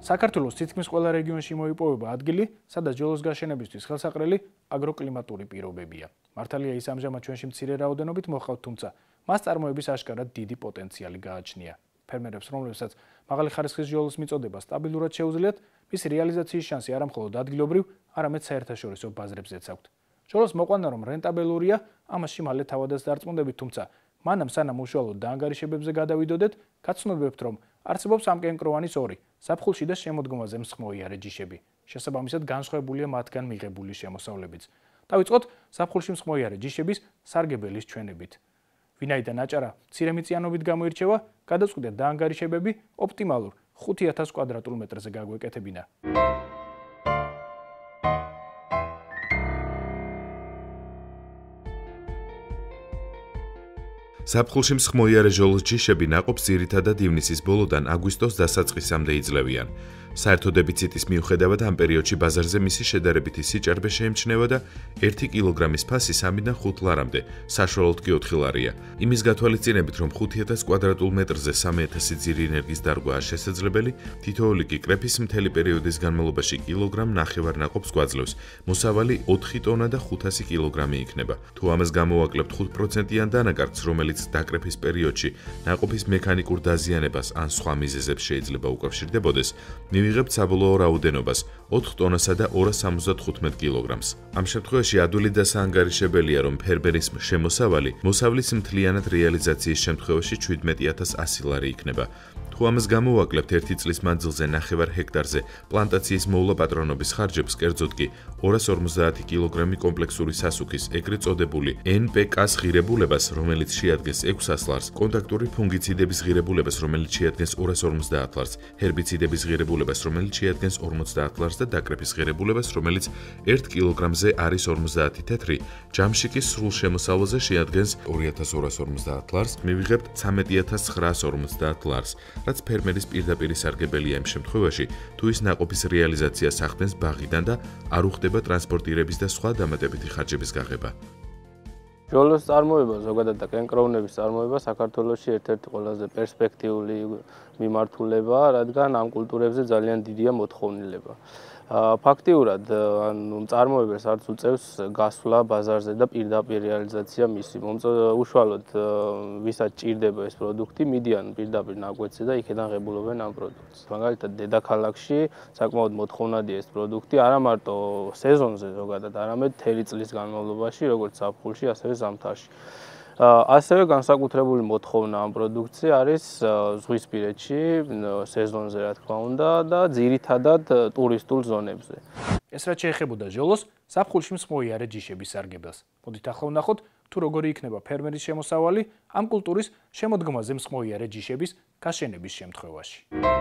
საქართველოს თითქმის ყველა რეგიონში მოიპოვება ადგილი, სადაც ჯოლოს გაშენებისთვის ხელსაყრელი აგროკლიმატური პირობებია. მართალია ის ამჟამად ჩვენში მცირე რაოდენობით მოჰყავთ, თუმცა მას წარმოების აშკარად დიდი პოტენციალი გააჩნია. ფერმერებს, რომლებსაც მაღალი ხარისხის ჯოლოს მიწოდება სტაბილურად შეუძლიათ, მის რეალიზაციის შანსი არა მხოლოდ ადგილობრივ, არამედ საერთაშორისო ბაზრებზეც აქვთ. ჯოლოს მოყვანა რომ რენტაბელურია, ამაში მალე თავადაც დარწმუნდებით, თუმცა მანამ სანამ უშუალოდ დაანგარიშებებზე გადავიდოდეთ, გაცნობებთ, რომ არსებობს ამკენკროვანის ორი, ზაფხულში და შემოდგომაზე მსხმოიარე ჯიშები. შესაბამისად განსხვავებულია მათგან მიღებული შემოსავლებიც. დავიწყოთ ზაფხულში მსხმოიარე ჯიშების სარგებელის ჩვენებით. ვინაიდან აჭარა მცირემიწიანობით გამოირჩევა, გადაწყვიტეთ დაანგარიშებები ოპტიმალურ 5000 კვადრატულ მეტრზე გაგვეკეთებინა. ზაფხულში მსხმოიარე ჟოლოს ჯიშები ნაყოფს ძირითადად ივნისის ბოლოდან აგვისტოს დასაწყისამდე იძლევიან. საერთო დეფიციტის მიუხედავად ამ პერიოდში ბაზარზე მისი შედარებითი სიჭარბე შეიმჩნევა და 1 კილოგრამის ფასი 3-დან 5 ლარამდე, საშუალოდ კი 4 ლარია. იმის გათვალისწინებით, რომ 5000 კვადრატულ მეტრზე 3000 ძირი ენერგიის დარგვაა შესაძლებელი, თითოეული კი კრეფის მთელი პერიოდის განმავლობაში კილოგრამ ნახევარ ნაყოფს გვაძლევს. მოსავალი 4 ტონა და 500 კილოგრამი იქნება. თუ ამას გამოვაკლებთ 5%-იან დანაკარგს, რომელიც დაკრეფის პერიოდში ნაყოფის მექანიკურ დაზიანებას ან სხვა მიზეზებს შეიძლება უკავშირდებოდეს, მივიღებთ საბოლოო რაოდენობას 4 ტონასა და 275 კილოგრამს. ამ შემთხვევაში ადვილი და საანგარიშებელია, რომ ფერმერის შემოსავალი მოსავლის მთლიანად რეალიზაციის შემთხვევაში 17100 ლარი იქნება. თუ ამას გამოვაკლებთ 1 წლის მანძილზე ნახევარ ჰექტარზე პლანტაციის მოვლა პატრონობის ხარჯებს, კერძოდ კი 250 კილოგრამი კომპლექსური სასუქის, ეგრეთ წოდებული NPK-ს ღირებულებას, რომელიც შეადგენს 600 ლარს, კონტაქტური ფუნგიციდების ღირებულებას, რომელიც შეადგენს 250 ლარს, ჰერბიციდების ღირებულებას, რომელიც შეადგენს 50 ლარს და დაკრეფის ღირებულებას, რომელიც 1 კილოგრამზე არის 50 თეთრი, ჯამში კი სრულ შემოსავალზე შეადგენს 2250 ლარს, მივიღებთ 13950 ლარს. რაც ფერმერის პირდაპირი სარგებელია იმ შემთხვევაში, თუ ის ნაყოფის რეალიზაციას ახდენს ბაღიდან და არ უხდება ტრანსპორტირების და სხვა დამატებითი ხარჯების გაღება. ჯოლოს წარმოება, ზოგადად და კენკროვნების წარმოება საქართველოში ერთ-ერთი ყველაზე პერსპექტიული მიმართულებაა, რადგან ამ კულტურებზე ძალიან დიდია მოთხოვნილება. ფაქტიურად, მწარმოებელს არც უწევს გასვლა ბაზარზე და პირდაპირ რეალიზაცია მისი. უშუალოდ ვისაც ჭირდება ეს პროდუქტი, მიდიან პირდაპირ ნაკვეთზე და იქიდან ღებულობენ ამ პროდუქტს. მაგალითად, დედაქალაქში საკმაოდ მოთხოვნადია ეს პროდუქტი, არა მარტო სეზონზე ზოგადად, არამედ მთელი წლის განმავლობაში, როგორც ზაფხულში, ასევე ზამთარში. ასევე განსაკუთრებული მოთხოვნა ამ პროდუქტზე არის ზღვისპირეთში, სეზონზე რა თქმა უნდა და ძირითადად ტურისტულ ზონებზე. ეს რაც შეეხებოდა ჟოლოს, ზაფხულში მსხმოიარე ჯიშების სარგებელს. მოდით ახლა ვნახოთ, თუ როგორი იქნება ფერმერის შემოსავალი ამ კულტურის შემოდგომაზე მსხმოიარე ჯიშების გაშენების შემთხვევაში.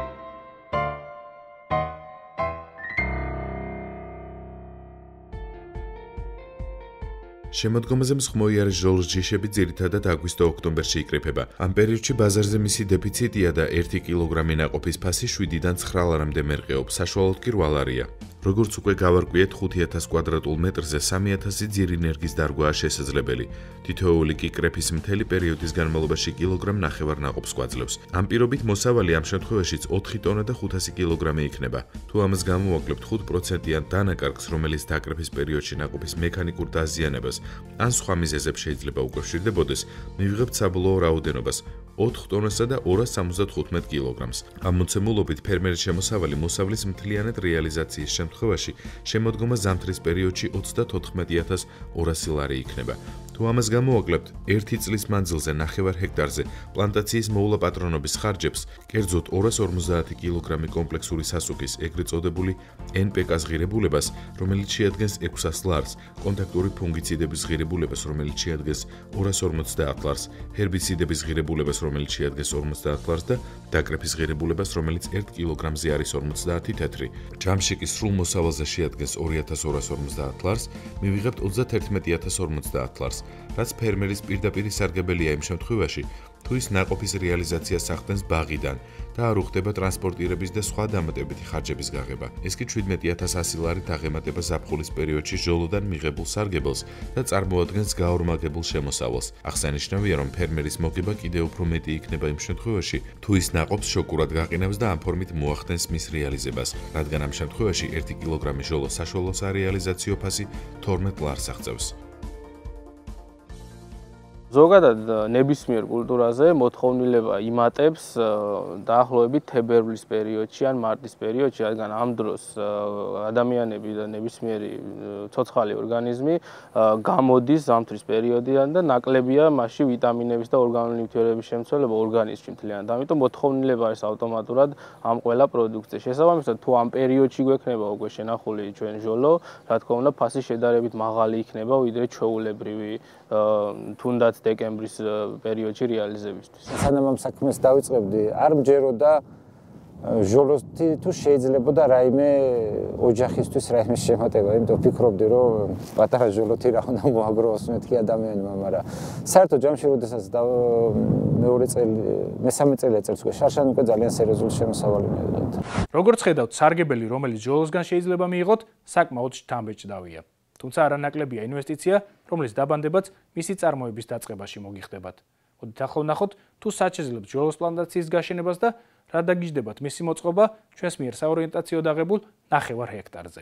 შემოდგომაზე მსხმოიარე ჟოლოს ჯიშები ძირითადად აგვისტო-ოქტომბერში იკრიფება. ამ პერიოდში ბაზარზე მისი დეფიციტია და 1 კილოგრამი ნაყოფის ფასი 7-დან 9 ლარამდე მერყეობს, საშუალოდ კი 8 ლარია. როგორც უკვე გავარკვიეთ, 5000 კვადრატულ მეტრზე 3000 ძირი ენერგიის დარგვაა შესაძლებელი. თითოეული კი კრეფის მთელი პერიოდის განმავლობაში კილოგრამ ნახევარ ნაყოფს გვაძლევს. ამ პირობით მოსავალი ამ შემთხვევაშიც 4 ტონა და 500 კილოგრამი იქნება. თუ ამას გამოვაკლებთ 5%-იან დანაკარგს, რომელიც დაკრეფის პერიოდში ნაყოფის მექანიკურ დაზიანებას ან სხვა მიზეზებს შეიძლება უკავშირდებოდეს, მივიღებთ საბოლოო რაოდენობას 4 ტონასა და 275 კილოგრამს. ამ მოცემულობით ფერმერის შემოსავალი მოსავლის მთლიანად რეალიზაციის შემთხვევაში შემოდგომა ზამთრის პერიოდში 34200 ლარი იქნება. თუ ამას გამოვაკლებთ 1 წლის მანძილზე ნახევარ ჰექტარზე პლანტაციის მოვლა პატრონობის ხარჯებს, კერძოდ 250 კილოგრამი კომპლექსური სასუქის, ეგრეთ წოდებული NPK-ს ღირებულებას, რომელიც შეადგენს 600 ლარს, კონტაქტური ფუნგიციდების ღირებულებას, რომელიც შეადგენს 250 ლარს, ჰერბიციდების ღირებულებას, რომელიც შეადგენს 50 ლარს და დაკრეფის ღირებულებას, რომელიც 1 კილოგრამზე არის 50 თეთრი. ჯამში კი სრულ მოსავალზე შეადგენს 2250 ლარს, მივიღებთ 31050 ლარს. რაც ფერმერის პირდაპირი სარგებელია იმ შემთხვევაში, თუ ის ნაყოფის რეალიზაციას ახდენს ბაღიდან და არ უხდება ტრანსპორტირების და სხვა დამატებითი ხარჯების გაღება. ეს კი 17100 ლარით აღემატება ზაფხულის პერიოდში ჟოლოდან მიღებულ სარგებელს და წარმოადგენს გაორმაგებულ შემოსავალს. აღსანიშნავია, რომ ფერმერის მოგება კიდევ უფრო მეტი იქნება იმ შემთხვევაში, თუ ის ნაყოფს შოკურად გაყინავს და ამ ფორმით მოახდენს მის რეალიზებას, რადგან ამ შემთხვევაში 1 კილოგრამი ჟოლოს საშუალო სარეალიზაციო ფასი 12 ლარს აღწევს. ზოგადად ნებისმიერ კულტურაზე მოთხოვნილება იმატებს დაახლოებით თებერვლის პერიოდში ან მარტის პერიოდში, რადგან ამ დროს ადამიანები და ნებისმიერი ცოცხალი ორგანიზმი გამოდის ზამთრის პერიოდიდან და ნაკლებია მასში ვიტამინების და ორგანული ნივთიერების შემცველობა ორგანიზმში მთლიანად. ამიტომ მოთხოვნილება არის ავტომატურად ამ ყველა პროდუქტზე. შესაბამისად, თუ ამ პერიოდში გვექნება უკვე შენახული ჩვენ ჟოლო, რა თქმა უნდა, ფასი შედარებით მაღალი იქნება ვიდრე ჩვეულებრივი თუნდაც დეკემბრის პერიოდში რეალიზებისთვის. სანამ ამ საქმეს დავიწყებდი, არ მჯეროდა ჟოლოსთი თუ შეიძლებოდა რაიმე ოჯახისთვის რაიმე შემატება, იმიტომ ვფიქრობდი, რომ პატარა ჟოლოთი რა უნდა მოაგროვოს მეთქი ადამიანმა, მაგრამ საერთოდ ჯამში როდესაც მესამე წელიწადს უკვე შარშან უკვე ძალიან სერიოზული შემოსავალი მივიღეთ. როგორც ხედავთ, სარგებელი, რომელიც ჟოლოსგან შეიძლება მიიღოთ, საკმაოდ შთამბეჭდავია. თუმცა არანაკლებია ინვესტიცია, რომლის დაბანდებაც მისი წარმოების დაწყებაში მოგიხდებათ. მოდით ახლა ვნახოთ, თუ საჩეზლებთ ჟოლოს პლანტაციის გაშენებას და რა დაგიჯდებათ მისი მოწყობა ჩვენს მიერ საორიენტაციოდ აღებულ 9 ჰექტარზე.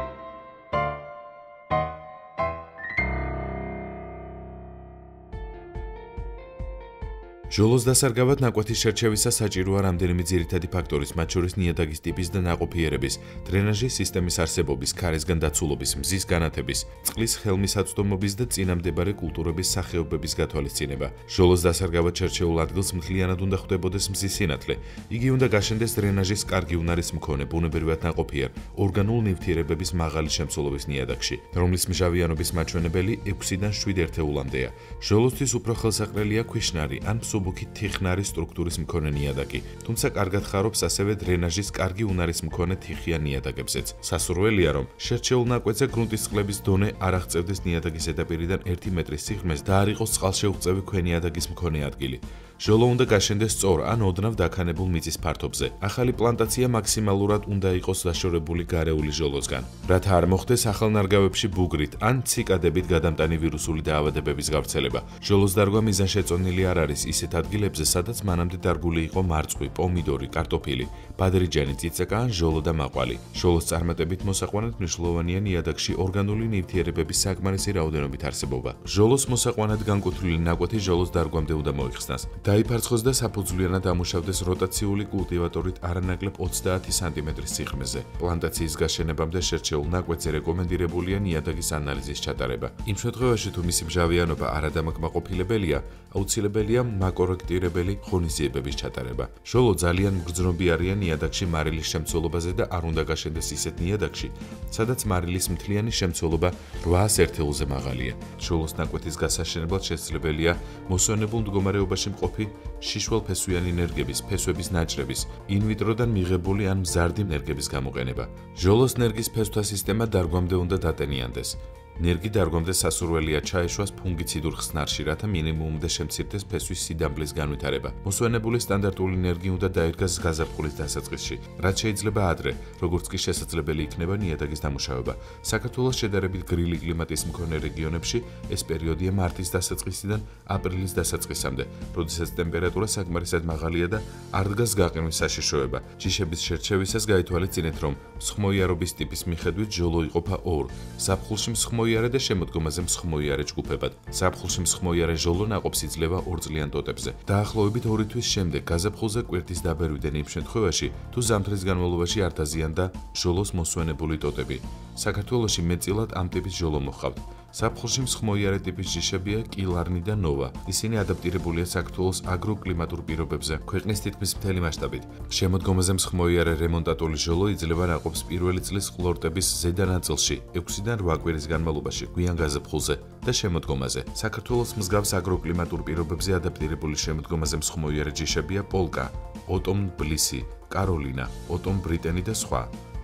ჟოლოს დასარგავად ნაკვეთის შერჩევისას საჭიროა რამდენიმე ძირითადი ფაქტორის, მათ შორის ნიადაგის ტიპის და ნაყოფიერების, დრენაჟის სისტემის არსებობის, ქარისგან დაცულობის, მზის განათების, წყლის ხელმისაწვდომობის და წინამდებარე კულტურების სახეობების გათვალისწინება. ჟოლოს დასარგავად შერჩეულ ადგილს მთლიანად უნდა ხვდებოდეს მზის სინათლე. იგი უნდა გაშენდეს დრენაჟის კარგი უნარის მქონე, ბუნებრივად ნაყოფიერ, ორგანულ ნივთიერებების მაღალი შემცველობის ნიადაგში, რომლის მჟავიანობის მაჩვენებელი 6-დან 7 ერთეულამდეა. ჟოლოსთვის უფრო ხელსაყრელია ქვიშნარი ან მსუბუქი თიხნარი სტრუქტურის მქონე ნიადაგი, თუმცა კარგად ხარობს ასევე დრენაჟის კარგი უნარის მქონე თიხიან ნიადაგებზეც. სასურველია, რომ შერჩეულ ნაკვეთზე გრუნტის წყლების დონე არ აღწევდეს ნიადაგის ზედაპირიდან 1 მეტრის სიღრმეს და არ იყოს წყალშეუღწევი ქვენიადაგის მქონე ადგილი. ჟოლო უნდა გაშენდეს სწორ ან ოდნავ დაქანებულ მიწის ფართობზე. ახალი პლანტაცია მაქსიმალურად უნდა იყოს დაშორებული გარეული ჟოლოსგან, რათა არ მოხდეს ახალნარგავებში ბუგრით ან ციკადებით გადამტანი ვირუსული დაავადებების გავრცელება. ჟოლოს დარგვა მიზანშეწონილი არ არის ისეთ ადგილებზე, სადაც მანამდე დარგული იყო მარწყვი, პომიდორი, კარტოფილი, ბადრიჯანი, წიწაკა ან ჟოლო და მაყვალი. ჟოლოს წარმატებით მოსაყვანად მნიშვნელოვანია ნიადაგში ორგანული ნივთიერებების საკმარისი რაოდენობით არსებობა. ჟოლოს მოსაყვანად განკუთვნილი ნაკვეთი ჟოლოს დარგვამდე უნდა მოიხსნას. დაიფარცხოს და საფუძვლიანად ამუშავდეს როტაციული კულტივატორით არანაკლებ 30 სანტიმეტრის სიღრმეზე. პლანტაციის გაშენებამდე შერჩეულ ნაკვეთზე რეკომენდირებულია ნიადაგის ანალიზის ჩატარება. იმ შემთხვევაში, თუ მისი მჟავიანობა არადამაკმაყოფილებელია, აუცილებელია მაკორექტირებელი ღონისძიებების ჩატარება. ჟოლო ძალიან მგრძნობიარია ნიადაგში მარილის შემცველობაზე და არ უნდა გაშენდეს ისეთ ნიადაგში, სადაც მარილის მთლიანი შემცველობა 800 ერთეულზე მაღალია. ჟოლოს ნაკვეთის გასაშენებლად შესაძლებელია მოსვენებულ მდგომარეობაში მყოფი შიშველფესვიანი ნერგების, ფესვების ნაჭრების, ინვიტროდან მიღებული ან მზარდი ნერგების გამოყენება. ჟოლოს ნერგის ფესვთა სისტემა დარგვამდე უნდა დატენიანდეს. ნერგი დარგვამდე სასურველია ჩაეშვას ფუნგიციდურ ხსნარში, რათა მინიმუმამდე შემცირდეს ფესვის სიდამბლის განვითარება. მოსვენებული სტანდარტული ნერგი უნდა დაირგას გაზაფხულის დასაწყისში, რაც შეიძლება ადრე, როგორც კი შესაძლებელი იქნება ნიადაგის დამუშავება. საქართველოს შედარებით გრილი კლიმატის მქონე რეგიონებში ეს პერიოდია მარტის დასაწყისიდან აპრილის დასაწყისამდე, როდესაც ტემპერატურა საკმარისად მაღალია და არ დგას გაყინვის საშიშროება. ჯიშების შერჩევისას გაითვალისწინეთ, რომ მსხმოიარობის ტიპის მიხედვით ჟოლო იყოფა ორ: ზაფხულში მსხმოიარე და შემოდგომაზე მსხმოიარე ჯგუფებად. ზაფხულში მსხმოიარე ჟოლო ნაყოფს იძლევა 2 წლიან ტოტებზე. დაახლოებით 2 თვის შემდეგ გაზაფხულზე კვირტის დაბერვიდან იმ შემთხვევაში, თუ ზამთრის განმავლობაში არ დაზიანდა ჟოლოს მოსვენებული ტოტები. საქართველოში მეტწილად ამ ტიპის ჟოლო მოჰყავთ. ზაფხულში მსხმოიარე ტიპის ჯიშებია კილარნი და ნოვა. ისინი ადაპტირებულია საქართველოს აგროკლიმატურ პირობებზე ქვეყნის თითქმის მთელი მასშტაბით. შემოდგომაზე მსხმოიარე რემონტატული ჟოლო იძლევა ნაყოფს პირველი წლის ყლორტების ზედა ნაწილში 6-დან 8 კვირის განმავლობაში, გვიან გაზაფხულზე და შემოდგომაზე. საქართველოს მსგავს აგროკლიმატურ პირობებზე ადაპტირებული შემოდგომაზე მსხმოიარე ჯიშებია პოლკა, ოტომ ბლისი, კაროლინა, ოტომ ბრიტენი და სხვა.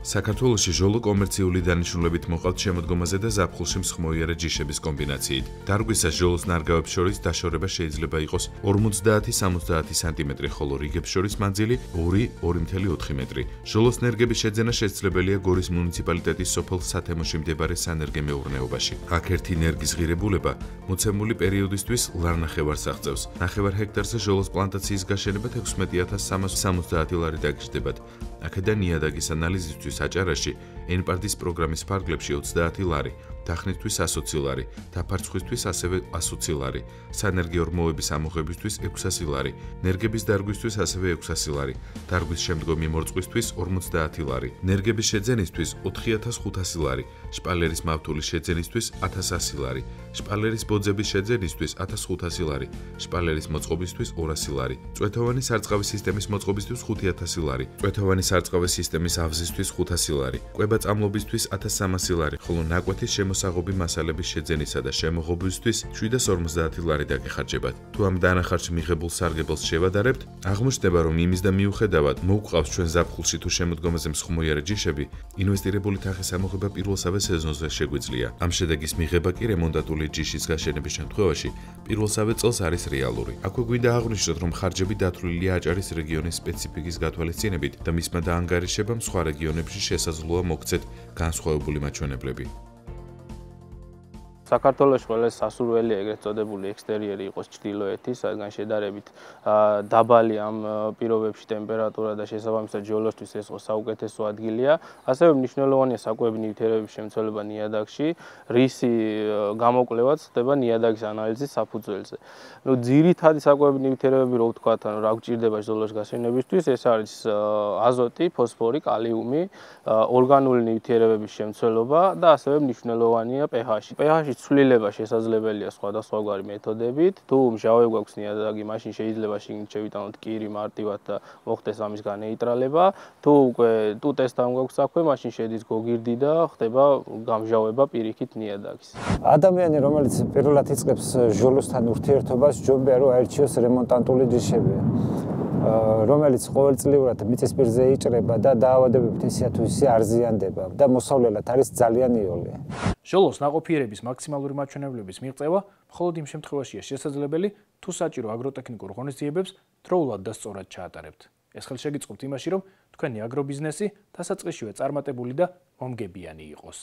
საქართველოში ჟოლო კომერციული დანიშნულებით მოყავთ შემოდგომაზე და ზაფხულში მსხმოიარე ჯიშების კომბინაციით. დარგვისას ჟოლოს ნარგავებს შორის დაშორება შეიძლება იყოს 50-70 სანტიმეტრი, ხოლო რიგებს შორის მანძილი 2-2.4 მეტრი. ჟოლოს ნერგების შეძენა შესაძლებელია გორის მუნიციპალიტეტის სოფელ სათემოში მდებარე სანერგე მეურნეობაში. აქ ერთი ნერგის ღირებულება მოცემული პერიოდისთვის ლარნახევარს აღწევს. ნახევარ ჰექტარზე ჟოლოს პლანტაციის გაშენება 16,370 ლარი დაგიჯდებათ. აქედან ნიადაგის ანალიზისთვის აჭარაში ენპარდის პროგრამის ფარგლებში 30 ლარი, დახნისთვის 120 ლარი, დაფარცხვისთვის ასევე 120 ლარი, სანერგე ორმოვების ამოღებისთვის 600 ლარი, ნერგების დარგვისთვის ასევე 600 ლარი, დარგვის შემდგომი მორწყვისთვის 50 ლარი, ნერგების შეძენისთვის 4500 ლარი, შპალერის მავთულის შეძენისთვის 1100 ლარი, შპალერის ბოძების შეძენისთვის 1500 ლარი, შპალერის მოწყობისთვის 200 ლარი, წვეთოვანი სარწყავი სისტემის მოწყობისთვის 5000 ლარი, წვეთოვანი სარწყავი სისტემის ავზისთვის 500 ლარი, კვება წამლობისთვის 1300 ლარი, ხოლო ნაკვეთის შემოსაღობი მასალების შეძენისა და შემოღობისთვის 750 ლარი დაგეხარჯებათ. თუ ამ დანახარჯ მიღებულ სარგებელს შევადარებთ, აღმოჩნდება, რომ იმის და მიუხედავად მოუყავს ჩვენ ზაფხულში თუ შემოდგომაზე მსხმოიარე ჯიშები, ინვესტირებული თანხის ამოღება პირველსავე სეზონზე შეგვიძლია. ამ შედეგის მიღება კი რემონტატული ჯიშის გაშენების შემთხვევაში პირველსავე წელს არის რეალური. აქვე გვინდა აღვნიშნოთ, რომ ხარჯები დათვლილია აჭარის რეგიონის სპეციფიკის გათვალისწინებით და მისმა დაანგარიშებამ სხვა რეგიონებში შესაძლოა მოქცეთ განსხვავებული მაჩვენებლები. საქართველოს ყველა სასურველი ეგრეთ წოდებული ექსტერიერი იყოს ჩრდილოეთის, სადღან შედარებით დაბალი ამ პირობებში ტემპერატურა და შესაბამისად ჟოლოსთვის ეს საუკეთესო ადგილია. ასევე მნიშვნელოვანია საკვები ნივთიერების შემცველობა ნიადაგში, რისი გამოკვლევაც ხდება ნიადაგის ანალიზის საფუძველზე. ძირითადი საკვები ნივთიერებები, რო ვთქვათ, რა გვჭირდება ჟოლოს გაშენებისთვის, ეს არის აზოტი, ფოსფორი, კალიუმი, ორგანული ნივთიერებების შემცველობა და ასევე მნიშვნელოვანია pH-ი. pH-ი ცვლილება შესაძლებელია სხვადასხვაგვარი მეთოდებით. თუ მჟავე გვაქვს ნიადაგი, მაშინ შეიძლება შიგნით შევიტანოთ კირი მარტივად და მოხდეს ამის განეიტრალება. თუ უკვე ტესტამ გვაქვს საქმე, მაშინ შედის გოგირდი და ხდება გამჟავება პირიქით ნიადაგის. ადამიანი, რომელიც პირველად იწყებს ჟოლოსთან ურთიერთობას, ჯობია რომ აირჩიოს რემონტანტული ჯიშები, რომელიც ყოველწლიურად მიწისპირზე იჭრება და დაავადებებით ისე თუ ისე არ ზიანდება და მოსავლელად არის ძალიან იოლი. ჟოლოს ნაყოფიერების მაქსიმალური მაჩვენებლების მიღწევა მხოლოდ იმ შემთხვევაშია შესაძლებელი, თუ საჭირო აგროტექნიკურ ღონისძიებებს დროულად და სწორად ჩაატარებთ. ეს ხელშეგიწყობთ იმაში, რომ თქვენი აგრობიზნესი დასაწყისშივე წარმატებული და მომგებიანი იყოს.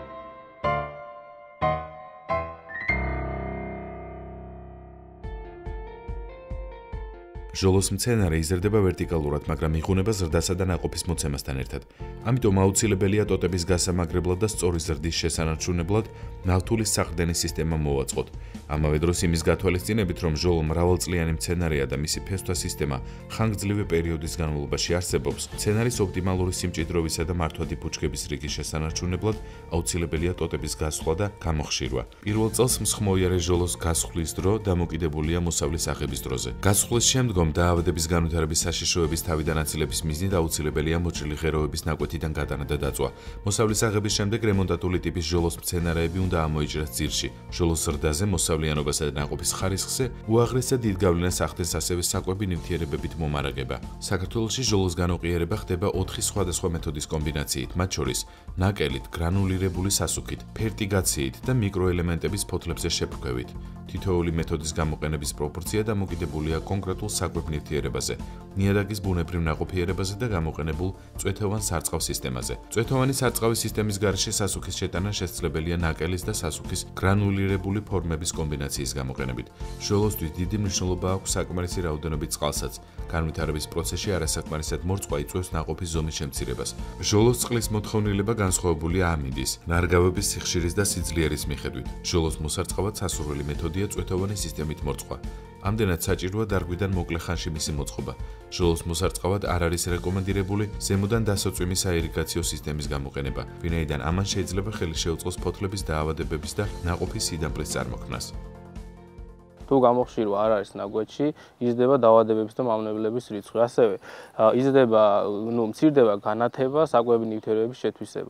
ჟოლოს მცენარე იზრდება ვერტიკალურად, მაგრამ იღუნება ზრდასა და ნაყოფის მოცემასთან ერთად. ამიტომ აუცილებელია ტოტების გასამაგრებლად და სწორი ზრდის შესანარჩუნებლად ნავთულის საყრდენი სისტემა მოვაწყოთ. ამავე დროს იმის გათვალისწინებით, რომ ჟოლო მრავალწლიანი მცენარეა და მისი ფესვთა სისტემა ხანგრძლივი პერიოდის განმავლობაში არსებობს, მცენარის ოპტიმალური სიმჭიდროვისა და მართვადი ფუჩქების რიგის შესანარჩუნებლად აუცილებელია ტოტების გასხლა და გამოხშირვა. პირველ წელს მსხმოიარე ჟოლოს გასხლის დრო დამოკიდებულია მოსავლის აღების დროზე. გასხლის შემდგომ დაავადების განვითარების საშიშროების თავიდან აცილების მიზნით აუცილებელია მოჭრილი ღეროების ნაკვეთიდან გადანა და დაწვა. მოსავლის აღების შემდეგ რემონტატული ტიპის ჟოლოს მცენარეები უნდა ამოიჭრას ძირში. ჟოლოს ზრდაზე, მოსავლიანობასა და ნაყოფის ხარისხზე უაღრეს და დიდ გავლენას ახდენს ასევე საკვები ნივთიერებებით მომარაგება. საქართველოში ჟოლოს განოყიერება ხდება 4 სხვადასხვა მეთოდის კომბინაციით, მათ შორის ნაკელით, გრანულირებული სასუქით, ფერტიგაციით და მიკროელემენტების ფოთლებზე შეფრქვევით. თითოეული მეთოდის გამოყენების პროპორცია დამოკიდებულია კონკრეტულ საკვებ ნივთიერებაზე, ნიადაგის ბუნებრივ ნაყოფიერებაზე და გამოყენებულ წვეთოვან სარწყავ სისტემაზე. წვეთოვანი სარწყავი სისტემის გარეშე სასუქის შეტანა შესაძლებელია ნაკელის და სასუქის გრანულირებული ფორმების კომბინაციის გამოყენებით. ჟოლოსთვის დიდი მნიშვნელობა აქვს საკმარისი რაოდენობით წყალსაც. განვითარების პროცესში არასაკმარისად მორწყვა იწვევს ნაყოფის ზომის შემცირებას. ჟოლოს წყლის მოთხოვნილება განსხვავებულია ამინდის, ნარგავების სიხშირის და სიძლიერის მიხედვით. ჟოლოს მოსარწყავად სასურველი მეთოდია წვეთოვანი სისტემით მორწყვა. ამდენად საჭიროა დარგვიდან მოკლე ხანში მისი მოწყობა. ჟოლოს მოსარწყავად არ არის რეკომენდირებული ზემოდან დასაწვიმი საირიგაციო სისტემის გამოყენება, ვინაიდან ამან შეიძლება ხელი შეუწყოს ფოთლების დაავადებების და ნაყოფის სიდამპლის წარმოქმნას. თუ გამოხშირვა არ არის ნაგვეთში, იზრდება დაავადებების და მავნებლების რიცხვი. ასევე იზრდება, მცირდება განათება, საკვები ნივთიერებების შეთვისება.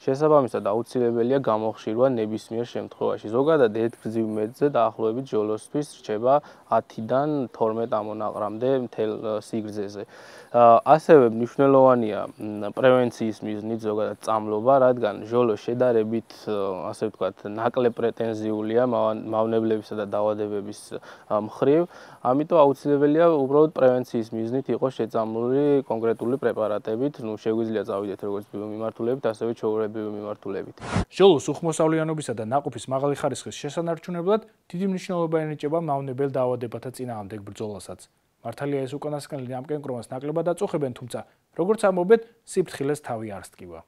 შესაბამისად აუცილებელია გამოხშირვა ნებისმიერ შემთხვევაში. ზოგადად ერთგზივ მეტზე დაახლოებით ჯოლოსთვის რჩება 10-დან 12 ამონაყრამდე მთელ სიგრძეზე. ასევე მნიშვნელოვანია პრევენციის მიზნით ზოგადად წამლობა, რადგან ჟოლო შედარებით, ასე ვთქვათ, ნაკლებ პრეტენზიულია მავნებლებისა და დაავადებების მხრივ, ამიტომ აუცილებელია უბრალოდ პრევენციის მიზნით იყოს შეწამლული კონკრეტული პრეპარატებით, შეგვიძლია წავიდეთ როგორც ბიომიმართულებით, ასევე ჩვეულებრივი მიმართულებით. ჟოლოს უხმოსავლიანობისა და ნაყოფის მაღალი ხარისხის შესანარჩუნებლად დიდი მნიშვნელობა ენიჭება მავნებელ დაავადებათა წინააღმდეგ ბრძოლასაც. მართალია ეს უკანასკნელი ამ კენკრომას ნაკლებად აწუხებენ, თუმცა როგორც ამობენ, სიფრთხილეს თავი არ სტკივა.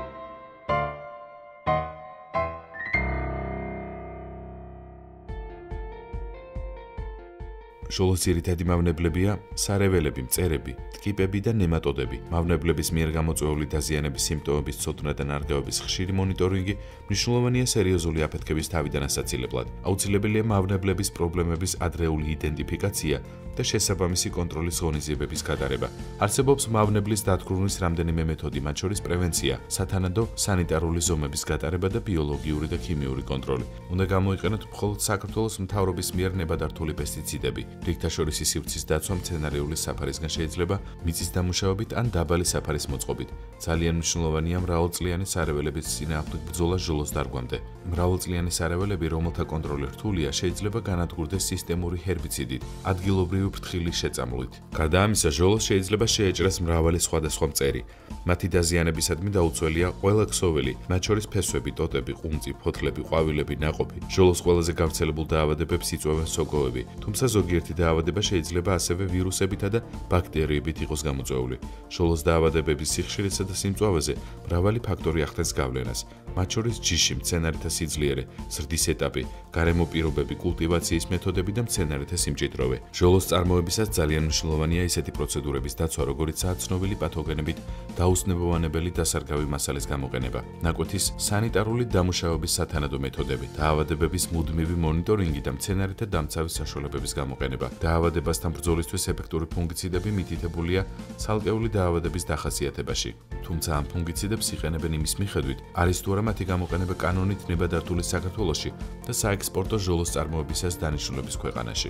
ჟოლოს ძირითადი მავნებლებია სარეველები, მწერები, ტკიპები და ნემატოდები. მავნებლების მიერ გამოწვეული დაზიანების სიმპტომების ცოდნა და ნარგავების ხშირი მონიტორინგი მნიშვნელოვანია სერიოზული აფეთქების თავიდან ასაცილებლად. აუცილებელია მავნებლების პრობლემების ადრეული იდენტიფიკაცია და შესაბამისი კონტროლის ღონისძიებების გადარება. არსებობს მავნებლის დათქრუნის რამდენიმე მეთოდი, მათ შორის პრევენცია, სათანადო სანიტარული ზომების გატარება და ბიოლოგიური და ქიმიური კონტროლი. უნდა გამოიყენოთ მხოლოდ საქართველოს მთავრობის მიერ ნებადართული პესტიციდები. რიგთაშორისი სივრცის დაცვა მცენარეული საფარისგან შეიძლება მიწის დამუშავებით ან დაბალი საფარის მოწყობით. ძალიან მნიშვნელოვანია მრავალწლიანი სარეველების წინააღმდეგ ბრძოლა ჟოლოს დარგვამდე. მრავალწლიანი სარეველები, რომელთა კონტროლი რთულია, შეიძლება განადგურდეს სისტემური ჰერბიციდით, ადგილობრივი ფრთხილის შეწამლით. გარდა ამისა, ჟოლოს შეიძლება შეეჭრას მრავალი სხვადასხვა მწერი. მათი დაზიანებისადმი დაუცველია ყველა ქსოველი, მათ შორის ფესვები, ტოტები, ყუნწი, ფოთლები, ყვავილები, ნაყოფი. ჟოლოს ყველაზე გავრცელებულ დაავადებებს იწვევენ სოკოები, თუმცა ზოგიერთი დაავადება შეიძლება ასევე ვირუსებითა და ბაქტერიებით იყოს გამოწვეული. ჟოლოს დაავადებების სიხშირესა და სიმწვავეზე მრავალი ფაქტორი ახდენს გავლენას, მათ შორის ჯიში, მცენარეთა სიძლიერე, ზრდის ეტაპი, გარემო პირობები, კულტივაციის მეთოდები და მცენარეთა სიმჭიდროვე. ჟოლოს წარმოებისას ძალიან მნიშვნელოვანია ისეთი პროცედურების დაცვა, როგორიცაა ცნობილი პათოგენებით დაუსნებოვანებელი დასარგავი მასალის გამოყენება, ნაკვეთის სანიტარული დამუშავების სათანადო მეთოდები, დაავადებების მუდმივი მონიტორინგი და მცენარეთა დამცავის საშუალებების გამოყენება. დაავადებასთან ბრძოლისთვის ეფექტური ფუნგიციდები მითითებულია ცალკეული დაავადების დახასიათებაში. თუმცა ამ ფუნგიციდებს იყენებენ იმის მიხედვით, არის თუ არა მათი გამოყენება კანონით ნებადართული საქართველოში და საექსპორტო ჟოლოს წარმოებისას დანიშნულების ქვეყანაში.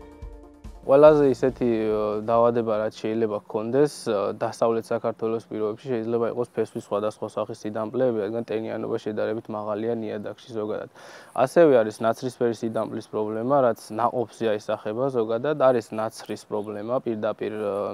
ყველაზე ისეთი დაავადება, რაც შეიძლება ჰქონდეს დასავლეთ საქართველოს პირობებში, შეიძლება იყოს ფესვის სხვადასხვა სახის სიდამპლეები, რადგან ტენიანობა შედარებით მაღალია ნიადაგში ზოგადად. ასევე არის ნაცრისფერი სიდამპლის პრობლემა, რაც ნაყოფზე აისახება ზოგადად, არის ნაცრის პრობლემა, პირდაპირ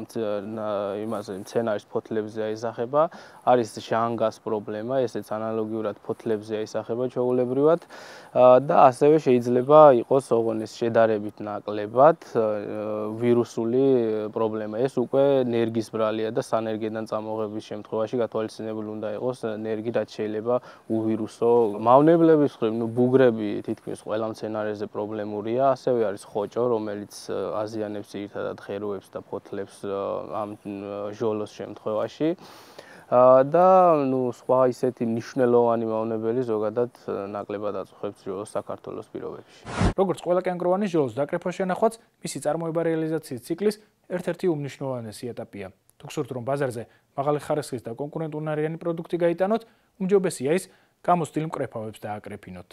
იმაზე მცენარის ფოთლებზე აისახება, არის ჟანგას პრობლემა, ესეც ანალოგიურად ფოთლებზე აისახება ჩვეულებრივად და ასევე შეიძლება იყოს ოღონდ შედარებით ნაკლებად ვირუსული პრობლემა. ეს უკვე ნერგის ბრალია და სანერგედან წამოღების შემთხვევაში გათვალისწინებული უნდა იყოს ნერგი, რაც შეიძლება უვირუსო. მავნებლების მხრივ, ბუგრები თითქმის ყველა მცენარეზე პრობლემურია, ასევე არის ხოჭო, რომელიც აზიანებს ძირითადად ღეროებს და ფოთლებს ამ ჟოლოს შემთხვევაში. და სხვა ისეთი მნიშვნელოვანი მავნებელი ზოგადად ნაკლებად აწუხებს ჟოლოს საქართველოს პირობებში. როგორც ყველა კენკროვანი ჟოლოს დაკრეფვა შენახვაც, მისი წარმოება რეალიზაციის ციკლის ერთ-ერთი უმნიშვნელოვანესი ეტაპია. თუ გსურთ, რომ ბაზარზე მაღალი ხარისხის და კონკურენტუნარიანი პროდუქტი გაიტანოთ, უმჯობესია ის გამოცდილ მკრეფავებს დააკრეფინოთ.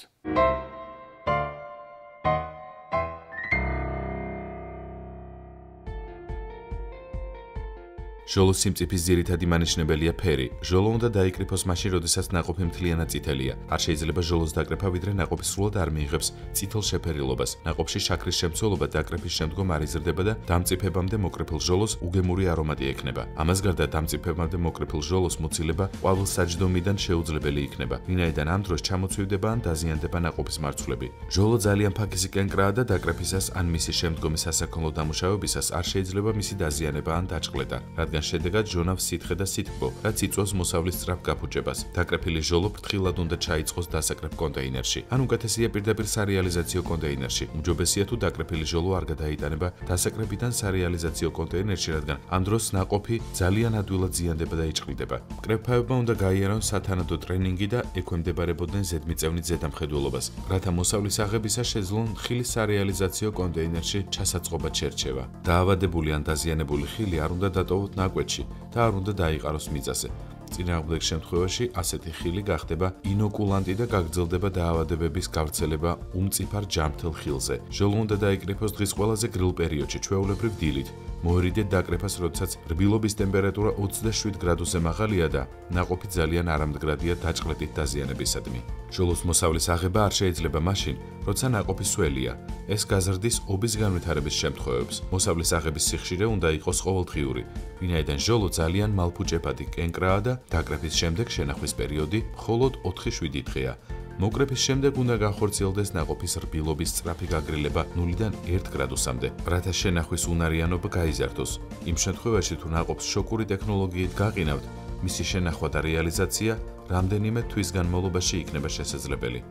ჟოლოს სიმწიფის ძირითადი მანიშნებელია ფერი. ჟოლო უნდა დაიკრიფოს მაშინ, როდესაც ნაყოფი მთლიანად წითელია. არ შეიძლება ჟოლოს დაკრეფა, ვიდრე ნაყოფი სრულად არ მიიღებს წითელ შეფერილობას. ნაყოფში შაქრის შემცველობა დაკრეფის შემდგომ არ იზრდება და დამწიფებამდე მოკრეფილ ჟოლოს უგემური არომატი ექნება. ამას გარდა დამწიფებამდე მოკრეფილ ჟოლოს მოცილება ყვავილსაჯდომიდან შეუძლებელი იქნება, ვინაიდან ამ დროს ჩამოცვივდება ან დაზიანდება ნაყოფის მარცვლები. ჟოლო ძალიან ფაქიზი კენკრაა და დაკრეფისას ან მისი შემდგომი სასაქონლო დამუშავებისას არ შეიძლება მისი დაზიანება ან დაჭყლეტა, რადგან შედეგად ჟონავს სითხე და სითბო, რაც იწვევს მოსავლის სწრაფ გაფუჭებას. დაკრეფილი ჟოლო ფრთხილად უნდა ჩაიწყოს დასაკრეფ კონტეინერში, ან უკეთესია პირდაპირ სარეალიზაციო კონტეინერში. უმჯობესია თუ დაკრეფილი ჟოლო არ გადაიტანება დასაკრეფიდან სარეალიზაციო კონტეინერში, რადგან ამ დროს ნაყოფი ძალიან ადვილად ზიანდება და იჭყლდება. მკრეფავებმა უნდა გაიარონ სათანადო ტრენინგი და ექვემდებარებოდნენ ზედმიწევნით ზედამხედველობას, რათა მოსავლის აღებისას შეძლონ ხილის სარეალიზაციო კონტეინერში ჩასაწყობად შერჩევა. დაავადებული ან დაზიანებული ხილი არ უნდა დატოვოთ ნაკვეთში და არ უნდა დაიყაროს მიწაზე. წინააღმდეგ შემთხვევაში ასეთი ხილი გახდება ინოკულანტი და გაგრძელდება დაავადებების გავრცელება უმწიფარ ჯანმრთელ ხილზე. ჟოლო უნდა დაიკრიფოს დღის ყველაზე გრილ პერიოდში, ჩვეულებრივ დილით. მოერიდეთ დაკრიფას, როდესაც რბილობის ტემპერატურა 27 გრადუსზე მაღალია და ნაყოფი ძალიან არამდგრადია დაჭყლეტით დაზიანებისადმი. ჟოლოს მოსავლის აღება არ შეიძლება მაშინ, როცა ნაყოფი სველია. ეს გაზრდის ობის განვითარების შემთხვევებს. მოსავლის აღების სიხშირე უნდა იყოს ყოველდღიური, ვინაიდან ჟოლო ძალიან მალფუჭებადი კენკრაა და დაკრიფის შემდეგ შენახვის პერიოდი მხოლოდ 4-7 დღეა. მოკრეფის შემდეგ უნდა განხორციელდეს ნაყოფის რბილობის სწრაფი გაგრილება 0-დან 1 გრადუსამდე, რათა შენახვის უნარიანობა გაიზარდოს. იმ შემთხვევაში, თუ ნაყოფს შოკური ტექნოლოგიით გაყინავთ, მისი შენახვა და რეალიზაცია რამდენიმე თვის განმავლობაში იქნება შესაძლებელი.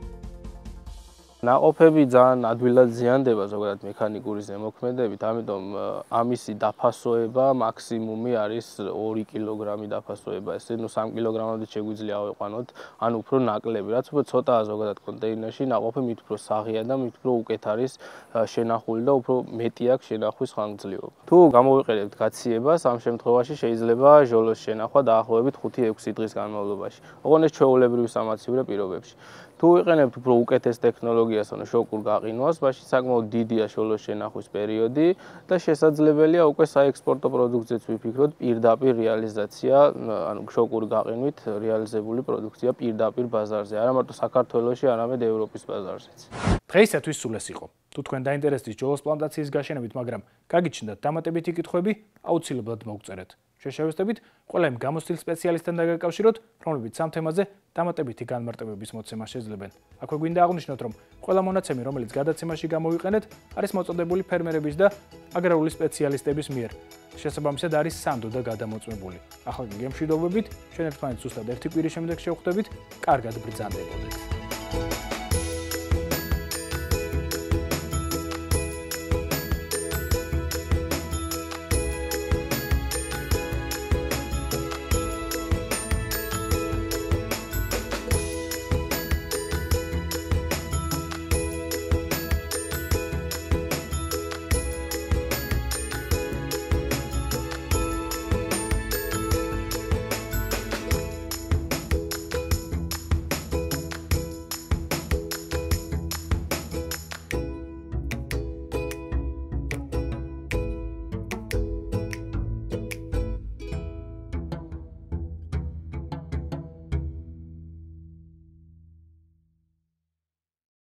ნაყოფები ძალიან ადვილად ზიანდება ზოგადად მექანიკური ზემოქმედებით, ამიტომ ამისი დაფასოება მაქსიმუმი არის 2 კილოგრამი დაფასოება. ესე 3 კილოგრამამდე შეგვიძლია ავიყვანოთ, ან უფრო ნაკლები, რაც უფრო ცოტაა ზოგადად კონტეინერში, ნაყოფი მით უფრო საღია და მით უფრო უკეთ არის შენახული და უფრო მეტი აქვს შენახვის ხანგრძლივობა. თუ გამოვიყენებთ გაციებას, ამ შემთხვევაში შეიძლება ჟოლოს შენახვა დაახლოებით 5-6 დღის განმავლობაში. ოღონდ ეს ჩვეულებრივი სამაცივრე პირობებში. თუ ვიყენებთ უფრო უკეთეს ტექნოლოგიას, ანუ შოკურ გაყინვას, მაშინ საკმაოდ დიდია ჟოლოს შენახვის პერიოდი და შესაძლებელია უკვე საექსპორტო პროდუქციაც ვიფიქროთ პირდაპირ რეალიზაცია, ანუ შოკური გაყინვით რეალიზებული პროდუქცია პირდაპირ ბაზარზე, არა მარტო საქართველოში, არამედ ევროპის ბაზარზეც. დღეისათვის სულ ეს იყო. თუ თქვენ დაინტერესდით ჟოლოს პლანტაციის გაშენებით, მაგრამ გაგიჩნდათ დამატებითი კითხვები, აუცილებლად მოგწერეთ. შევშევსდებით ყველა იმ გამოცდილ სპეციალისტთან დაგაკავშიროთ, რომლებიც ამ თემაზე დამატებითი განმარტებების მოცემა შეძლებენ. აქვე გვინდა აღვნიშნოთ, რომ ყველა მონაცემი, რომელიც გადაცემაში გამოვიყენეთ, არის მოწოდებული ფერმერების და აგრარული სპეციალისტების მიერ. შესაბამისად არის სანდო და გადამოწმებული. ახლა კი გემშვიდობებით, ჩვენ ერთმანეთს ზუსტად 1 კვირის შემდეგ შევხვდებით. კარგად ბრძანდებოდეთ.